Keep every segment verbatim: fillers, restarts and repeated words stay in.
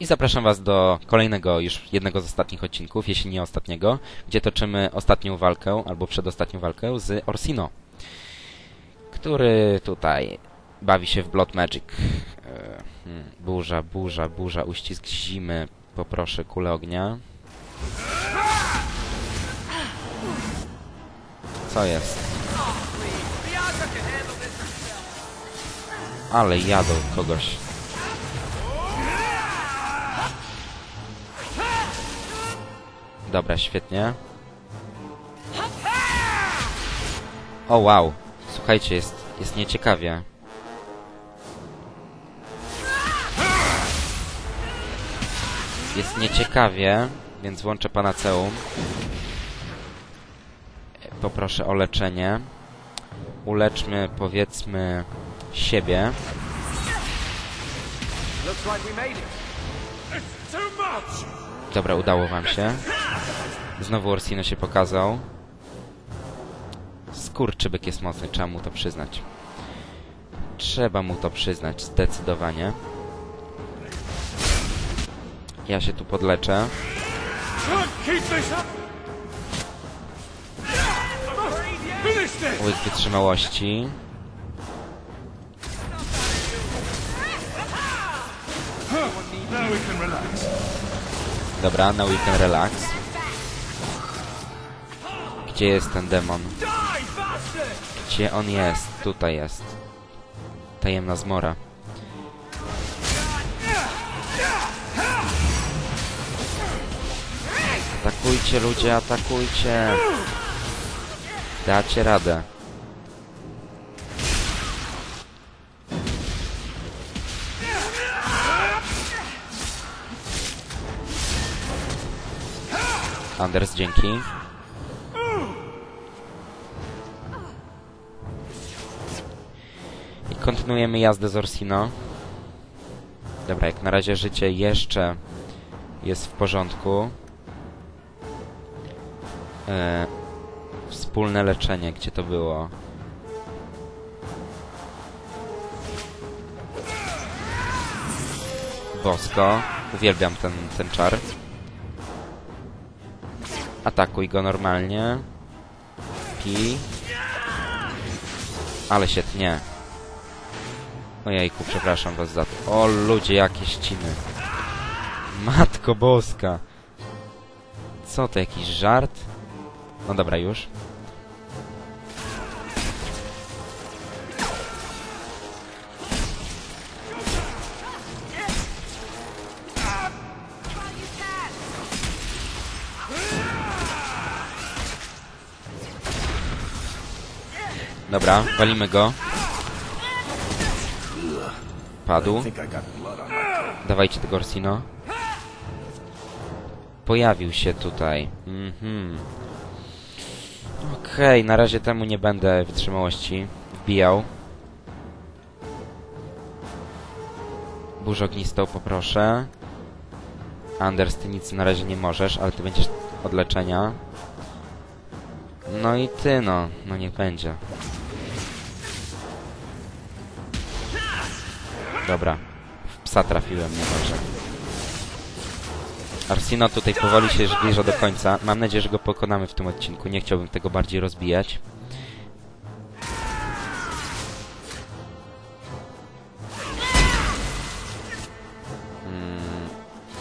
I zapraszam Was do kolejnego, już jednego z ostatnich odcinków, jeśli nie ostatniego, gdzie toczymy ostatnią walkę, albo przedostatnią walkę z Orsino, który tutaj bawi się w Blood Magic. Hmm, burza, burza, burza, uścisk zimy, poproszę kulę ognia. Co jest? Ale jadą kogoś. Dobra, świetnie. O wow, słuchajcie, jest, jest nieciekawie. Jest nieciekawie, więc włączę panaceum. Poproszę o leczenie. Uleczmy, powiedzmy, siebie. Dobra, udało wam się. Znowu Orsino się pokazał. Skurczybyk jest mocny, trzeba mu to przyznać. Trzeba mu to przyznać, zdecydowanie. Ja się tu podleczę. Łyk wytrzymałości. Dobra, na weekend relax. Gdzie jest ten demon? Gdzie on jest? Tutaj jest. Tajemna zmora. Atakujcie, ludzie, atakujcie! Dacie radę. Anders, dzięki. I kontynuujemy jazdę z Orsino. Dobra, jak na razie życie jeszcze jest w porządku. E, wspólne leczenie, gdzie to było? Bosko. Uwielbiam ten, ten czar. Atakuj go normalnie. Pi. Ale się tnie. Ojejku, przepraszam was za to. O ludzie, jakie ściny. Matko boska. Co to, jakiś żart? No dobra, już. Dobra, walimy go. Padł. Dawajcie tego Orsino. Pojawił się tutaj. Mhm. Okej, okay, na razie temu nie będę wytrzymałości wbijał. Burzę ognistą poproszę. Anders, ty nic na razie nie możesz, ale ty będziesz od leczenia. No i ty, no. No niech będzie. Dobra. W psa trafiłem, nie może. Orsino tutaj powoli się zbliża do końca. Mam nadzieję, że go pokonamy w tym odcinku. Nie chciałbym tego bardziej rozbijać. Hmm.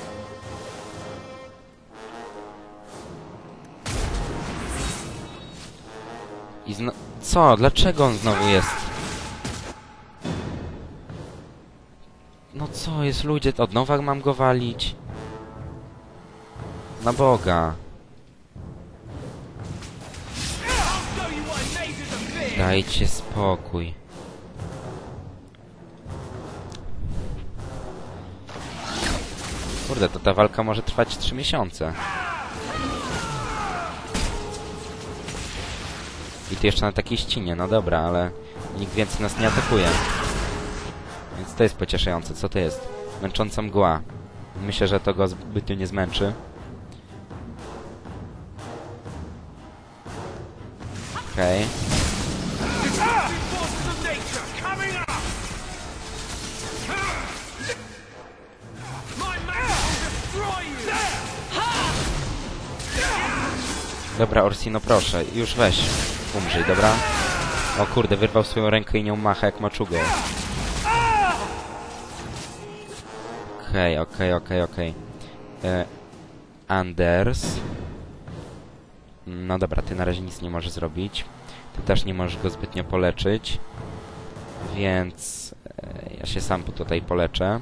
I zno... Co? Dlaczego on znowu jest? No co jest, ludzie? Od nowa mam go walić? Na Boga. Dajcie spokój. Kurde, to ta walka może trwać trzy miesiące. I to jeszcze na takiej ścinie, no dobra, ale nikt więcej nas nie atakuje. Więc to jest pocieszające. Co to jest? Męcząca mgła. Myślę, że to go zbytnio nie zmęczy. Okej. Okay. Dobra, Orsino, proszę. Już weź. Umrzyj, dobra? O kurde, wyrwał swoją rękę i nią macha jak maczugą. Okej, okej, okej, okej. Anders. No dobra, ty na razie nic nie możesz zrobić. Ty też nie możesz go zbytnio poleczyć. Więc e, ja się sam tutaj poleczę.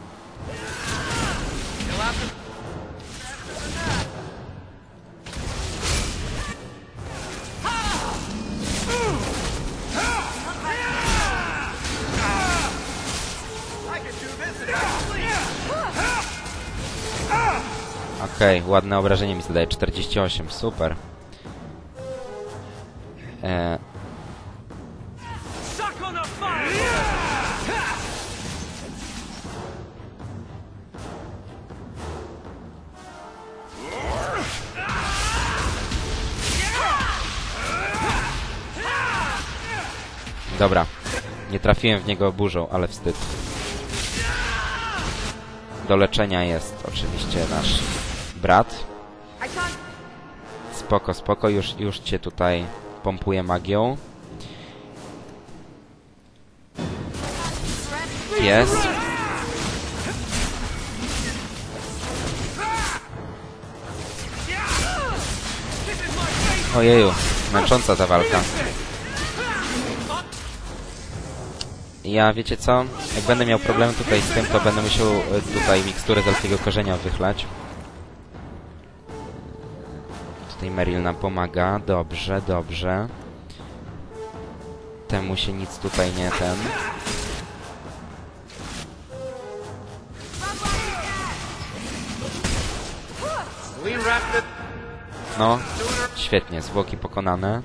Okej, okay, ładne obrażenie mi zadaje. czterdzieści osiem, super. E... Dobra. Nie trafiłem w niego burzą, ale wstyd. Do leczenia jest oczywiście nasz brat. Spoko, spoko. Już, już cię tutaj pompuję magią. Jest. Ojeju, męcząca ta walka. Ja, wiecie co? Jak będę miał problemy tutaj z tym, to będę musiał tutaj miksturę z elfiego korzenia wychlać. Tutaj Meryl nam pomaga. Dobrze, dobrze. Temu się nic tutaj nie ten... No, świetnie, zwłoki pokonane.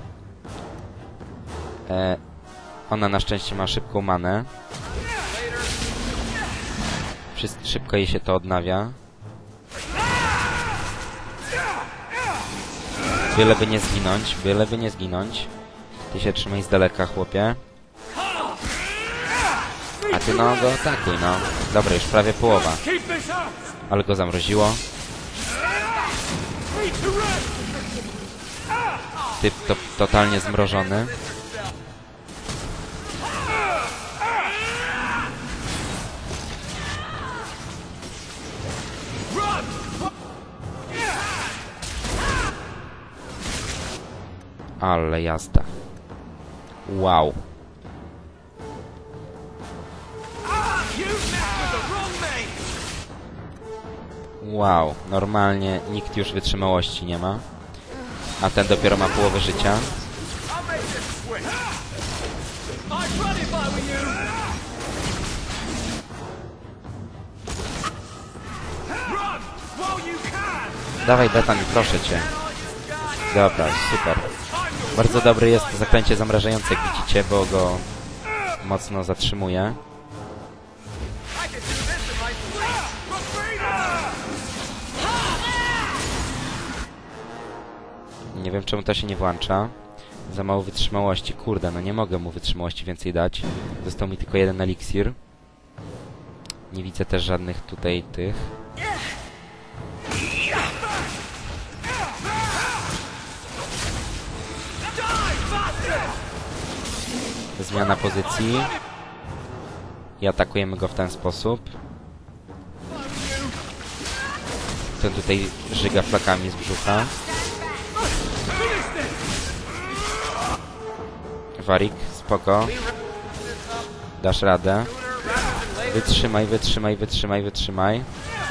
E, ona na szczęście ma szybką manę. Wszystko szybko jej się to odnawia. Byleby nie zginąć, byleby nie zginąć. Ty się trzymaj z daleka, chłopie. A ty no go atakuj, no. Dobra, już prawie połowa. Ale go zamroziło. Typ to totalnie zmrożony. Ale jazda. Wow. Wow, normalnie nikt już wytrzymałości nie ma. A ten dopiero ma połowę życia. Dawaj, Betan, proszę cię. Dobra, super. Bardzo dobry jest to zaklęcie zamrażające, jak widzicie, bo go mocno zatrzymuje. Nie wiem, czemu to się nie włącza. Za mało wytrzymałości. Kurde, no nie mogę mu wytrzymałości więcej dać. Został mi tylko jeden eliksir. Nie widzę też żadnych tutaj tych. Zmiana pozycji. I atakujemy go w ten sposób. Ten tutaj żyga flakami z brzucha. Warik, spoko. Dasz radę. Wytrzymaj, wytrzymaj, wytrzymaj, wytrzymaj.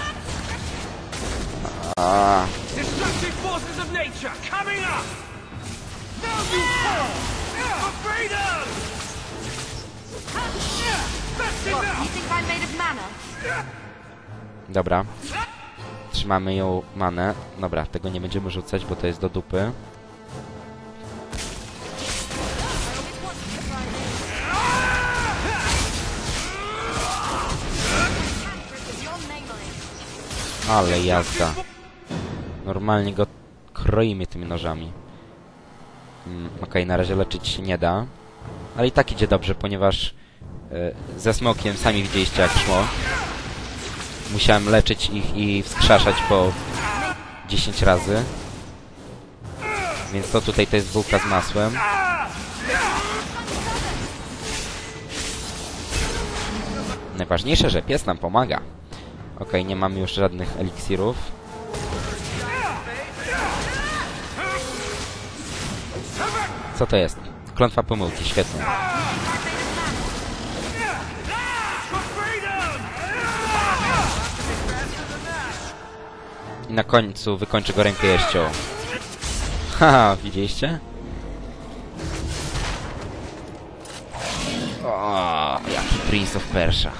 A. Dobra. Trzymamy ją manę. Dobra, tego nie będziemy rzucać, bo to jest do dupy. Ale jazda. Normalnie go kroimy tymi nożami. Mm, Okej, okay, na razie leczyć się nie da. Ale i tak idzie dobrze, ponieważ yy, ze smokiem sami widzieliście jak szło. Musiałem leczyć ich i wskrzeszać po dziesięć razy. Więc to tutaj to jest bułka z masłem. Najważniejsze, że pies nam pomaga. Okej, nie mamy już żadnych eliksirów. Co to jest? Klątwa pomyłki, świetnie. I na końcu wykończy go rękojeścią. Haha, widzieliście? O, jaki Prince of Persia.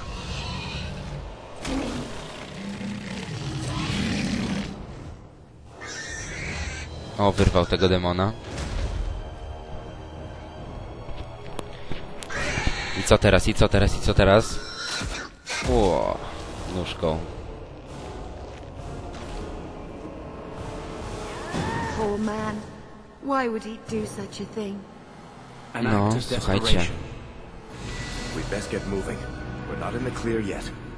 O, wyrwał tego demona. I co teraz, i co teraz, i co teraz? O, nóżką. Poor man. Why would he do such a thing? An No, act of słuchajcie. desperation. We'd best get moving. We're not in the clear yet.